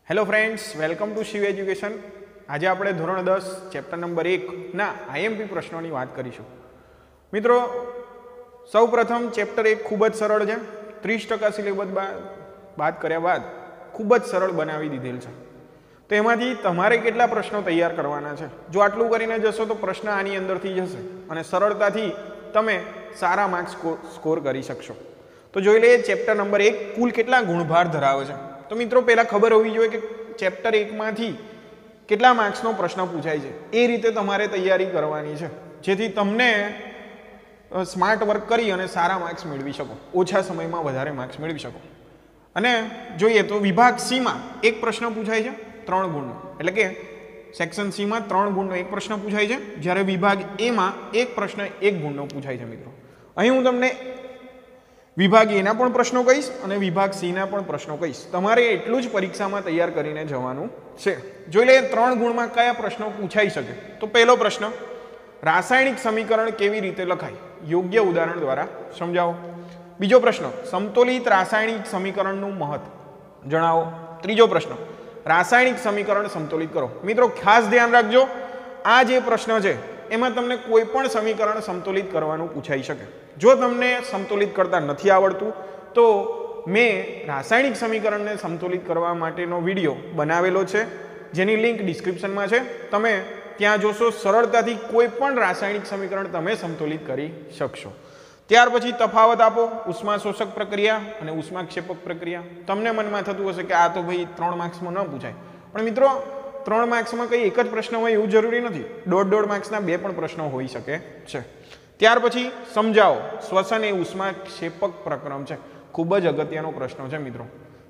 Hello friends, welcome to Shiv education. આજે આપણે ધોરણ 10 ચેપ્ટર નંબર 1 ના આઈએમપી પ્રશ્નોની વાત કરીશું. મિત્રો, સૌપ્રથમ ચેપ્ટર 1 ખૂબ જ સરળ છે. 30% સિલેબસ બાદ કર્યા બાદ ખૂબ જ સરળ બનાવી દીધેલ છે. તો એમાંથી તમારે કેટલા પ્રશ્નો તૈયાર કરવાના છે? જો આટલું કરીને જશો તો પ્રશ્ન આની અંદરથી જશે અને સરળતાથી તમે સારા માર્ક્સ સ્કોર કરી શકશો. તો જોઈ લઈએ ચેપ્ટર નંબર 1 કુલ કેટલા ગુણભાર ધરાવે છે. તો મિત્રો, પહેલાં ખબર હોવી જોઈએ કે ચેપ્ટર 1માંથી કેટલા માર્ક્સનો પ્રશ્ન પૂછાય છે. એ રીતે તમારે તૈયારી કરવાની છે, જેથી તમને સ્માર્ટ વર્ક કરી અને સારા માર્ક્સ મેળવી શકો, ઓછા સમયમાં વધારે માર્ક્સ મેળવી શકો. અને જોઈએ તો વિભાગ સીમાં એક પ્રશ્ન પૂછાય છે 3 ગુણનો, એટલે કે સેક્શન સીમાં 3 ગુણનો એક પ્રશ્ન પૂછાય છે, જ્યારે વિભાગ એમાં એક પ્રશ્ન 1 ગુણનો પૂછાય છે. મિત્રો, અહીં હું તમને વિભાગ એના પણ પ્રશ્નો કહીશ અને વિભાગ સીના પણ પ્રશ્નો કહીશ. તમારે એટલું જ પરીક્ષામાં તૈયાર કરીને જવાનું છે. જોઈ લઈએ 3 ગુણમાં કયા પ્રશ્નો પૂછાઈ શકે. તો પહેલો પ્રશ્ન, રાસાયણિક સમીકરણ કેવી રીતે લખાય? યોગ્ય ઉદાહરણ દ્વારા સમજાવો. બીજો પ્રશ્ન, સમતોલિત રાસાયણિક સમીકરણનું મહત્વ જણાવો. ત્રીજો પ્રશ્ન, રાસાયણિક સમીકરણ સમતોલિત કરો. મિત્રો, ખાસ ધ્યાન રાખજો, આ જે પ્રશ્ન છે એમાં તમને કોઈ પણ સમીકરણ સમતોલિત કરવાનું પૂછાઈ શકે. જો તમને સમતોલિત કરતા નથી આવડતું તો મેં રાસાયણિક સમીકરણને સમતોલિત કરવા માટેનો વિડીયો બનાવેલો છે, જેની લિંક ડિસ્ક્રિપ્શનમાં છે. તમે ત્યાં જોશો, સરળતાથી કોઈ પણ રાસાયણિક સમીકરણ તમે સમતોલિત કરી શકશો. ત્યાર પછી તફાવત આપો, ઉષ્મા શોષક પ્રક્રિયા અને ઉષ્માક્ષેપક પ્રક્રિયા. તમને મનમાં થતું હશે કે આ તો ભાઈ 3 માર્ક્સમાં ન પૂછાય, પણ મિત્રો 3 માર્ક્સમાં કંઈ એક જ પ્રશ્ન હોય એવું જરૂરી નથી. 1.5 માર્ક્સના 2 પણ પ્રશ્નો હોઈ શકે છે. ત્યાર પછી સમજાવો, શ્વસન એ ઉષ્માક્ષેપક પ્રક્રમ છે. ખૂબ જ અગત્યનો પ્રશ્ન છે મિત્રો.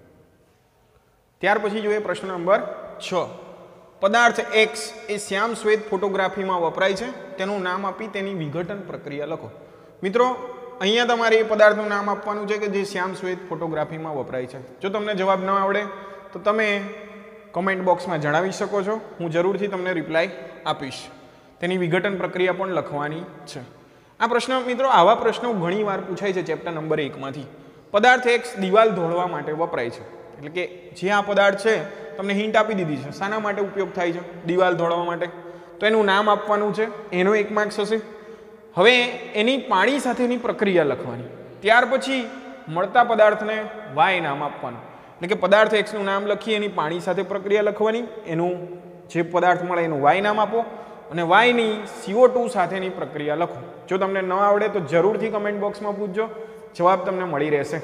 ત્યાર પછી જોઈએ પ્રશ્ન નંબર 6, પદાર્થ X એ શ્યામ શ્વેત ફોટોગ્રાફીમાં વપરાય છે, તેનું નામ આપી તેની વિઘટન પ્રક્રિયા લખો. મિત્રો, અહીંયા તમારે એ પદાર્થનું નામ આપવાનું છે કે જે શ્યામ શ્વેત ફોટોગ્રાફીમાં વપરાય છે. જો તમને જવાબ ન આવડે તો તમે કમેન્ટ બોક્સમાં જણાવી શકો છો, હું જરૂરથી તમને રિપ્લાય આપીશ. તેની વિઘટન પ્રક્રિયા પણ લખવાની છે. આ પ્રશ્ન મિત્રો, આવા પ્રશ્નો ઘણીવાર પૂછાય છે ચેપ્ટર નંબર 1માંથી. પદાર્થ X દિવાલ ધોળવા માટે વપરાય છે, એટલે કે જે આ પદાર્થ છે તમને હિન્ટ આપી દીધી છે શાના માટે ઉપયોગ થાય છે, દિવાલ ધોળવા માટે. તો એનું નામ આપવાનું છે, એનો 1 માર્ક્સ હશે. હવે એની પાણી સાથેની પ્રક્રિયા લખવાની. ત્યાર પછી મળતા પદાર્થને Y નામ આપવાનું, એટલે કે પદાર્થ Xનું નામ લખી એની પાણી સાથે પ્રક્રિયા લખવાની. એનું જે પદાર્થ મળે એનું Y નામ આપો અને Y ની CO2 સાથેની પ્રક્રિયા લખો. જો તમને ન આવડે તો જરૂરથી કમેન્ટ બોક્સમાં પૂછજો, જવાબ તમને મળી રહેશે.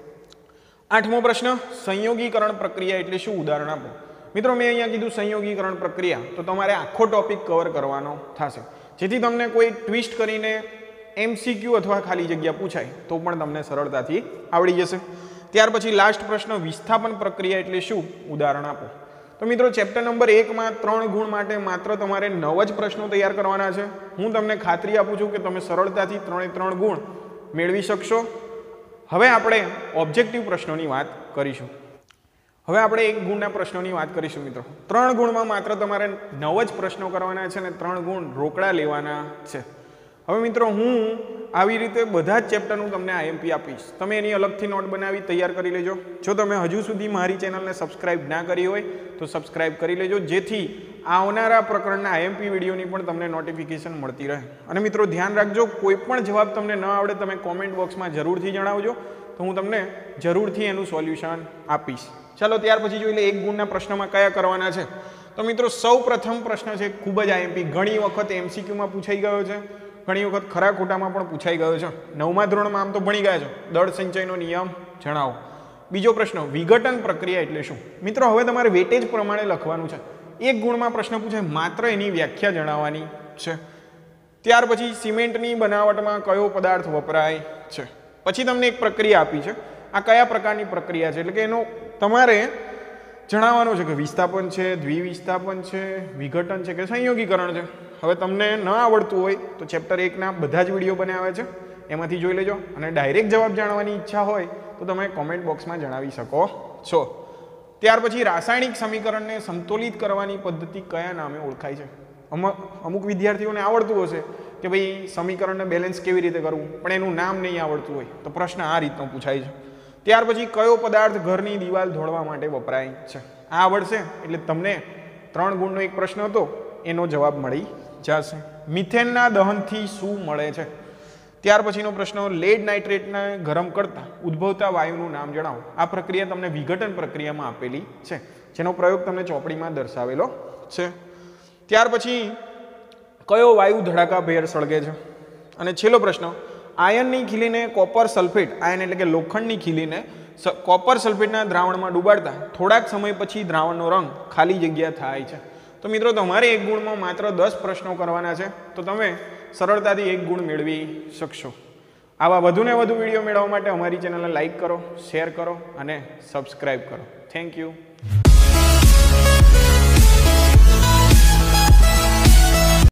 8મો પ્રશ્ન, સંયોગીકરણ પ્રક્રિયા એટલે શું? ઉદાહરણ આપો. મિત્રો, મેં અહીંયા કીધું સંયોગીકરણ પ્રક્રિયા, તો તમારે આખો ટોપિક કવર કરવાનો થશે, જેથી તમને કોઈ ટ્વિસ્ટ કરીને MCQ અથવા ખાલી જગ્યા પૂછાય તો પણ તમને સરળતાથી આવડી જશે. ત્યાર પછી લાસ્ટ પ્રશ્ન, વિસ્થાપન પ્રક્રિયા એટલે શું? ઉદાહરણ આપો. તો મિત્રો, ચેપ્ટર નંબર 1માં 3 ગુણ માટે માત્ર તમારે 9 જ પ્રશ્નો તૈયાર કરવાના છે. હું તમને ખાતરી આપું છું કે તમે સરળતાથી 3 ગુણ મેળવી શકશો. હવે આપણે ઓબ્જેક્ટિવ પ્રશ્નોની વાત કરીશું. હવે આપણે 1 ગુણના પ્રશ્નોની વાત કરીશું. મિત્રો, 3 ગુણમાં માત્ર તમારે 9 જ પ્રશ્નો કરવાના છે અને 3 ગુણ રોકડા લેવાના છે. હવે મિત્રો, હું આવી રીતે બધા જ ચેપ્ટરનું તમને આઈએમપી આપીશ. તમે એની અલગથી નોટ બનાવી તૈયાર કરી લેજો. જો તમે હજુ સુધી મારી ચેનલને સબસ્ક્રાઇબ ના કરી હોય તો સબસ્ક્રાઇબ કરી લેજો, જેથી આવનારા પ્રકરણના આઈએમપી વિડીયોની પણ તમને નોટિફિકેશન મળતી રહે. અને મિત્રો, ધ્યાન રાખજો, કોઈ પણ જવાબ તમને ન આવડે તમે કોમેન્ટ બોક્સમાં જરૂરથી જણાવજો, તો હું તમને જરૂરથી એનું સોલ્યુશન આપીશ. ચાલો, ત્યાર પછી જોઈ લે 1 ગુણના પ્રશ્નમાં કયા કરવાના છે. તો મિત્રો, સૌ પ્રથમ પ્રશ્ન છે ખૂબ જ આઈએમપી, ઘણી વખત MCQમાં પૂછાઈ ગયો છે, ઘણી વખત ખરા ખોટામાં પણ પૂછાઈ ગયો છે. 9મા ધોરણમાં આમ તો ભણી ગયા છો. દળ સંચયનો નિયમ જણાવો. બીજો પ્રશ્ન, વિઘટન પ્રક્રિયા એટલે શું? મિત્રો, હવે તમારે વેટેજ પ્રમાણે લખવાનું છે. 1 ગુણમાં પ્રશ્ન પૂછાય, માત્ર એની વ્યાખ્યા જણાવવાની છે. ત્યાર પછી સિમેન્ટની બનાવટમાં કયો પદાર્થ વપરાય છે. પછી તમને એક પ્રક્રિયા આપી છે, આ કયા પ્રકારની પ્રક્રિયા છે, એટલે કે એનો તમારે જણાવવાનું છે કે વિસ્થાપન છે, દ્વિવિસ્થાપન છે, વિઘટન છે કે સંયોગીકરણ છે. હવે તમને ન આવડતું હોય તો ચેપ્ટર 1ના બધા જ વિડીયો બનાવ્યા છે, એમાંથી જોઈ લેજો. અને ડાયરેક્ટ જવાબ જાણવાની ઈચ્છા હોય તો તમે કોમેન્ટ બોક્સમાં જણાવી શકો છો. ત્યાર પછી રાસાયણિક સમીકરણને સમતોલિત કરવાની પદ્ધતિ કયા નામે ઓળખાય છે? અમુક વિદ્યાર્થીઓને આવડતું હશે કે ભાઈ સમીકરણને બેલેન્સ કેવી રીતે કરવું, પણ એનું નામ નહીં આવડતું હોય તો પ્રશ્ન આ રીતનો પૂછાય છે. ત્યાર પછી કયો પદાર્થ ઘરની દિવાલ ધોળવા માટે વપરાય છે? આ આવડશે એટલે તમને 3 ગુણનો એક પ્રશ્ન હતો એનો જવાબ મળી જશે. મિથેનના દહનથી શું મળે છે? ત્યાર પછીનો પ્રશ્ન, લેડ નાઇટ્રેટને ગરમ કરતા ઉદ્ભવતા વાયુનું નામ જણાવો. આ પ્રક્રિયા તમને વિઘટન પ્રક્રિયામાં આપેલી છે, જેનો પ્રયોગ તમને ચોપડીમાં દર્શાવેલો છે. ત્યાર પછી કયો વાયુ ધડાકાભેર સળગે છે? અને છેલ્લો પ્રશ્ન, આયનની ખીલીને કોપર સલ્ફેટ, આયન એટલે કે લોખંડની ખીલીને કોપર સલ્ફેટના દ્રાવણમાં ડૂબાડતા થોડાક સમય પછી દ્રાવણનો રંગ ખાલી જગ્યા થાય છે. તો મિત્રો તમારે 1 ગુણમાં માત્ર 10 પ્રશ્નો કરવાના છે, તો તમે સરળતાથી 1 ગુણ મેળવી શકશો. આવા વધુને વધુ વિડીયો મેળવવા માટે અમારી ચેનલને લાઇક કરો, શેર કરો અને સબસ્ક્રાઇબ કરો. Thank you.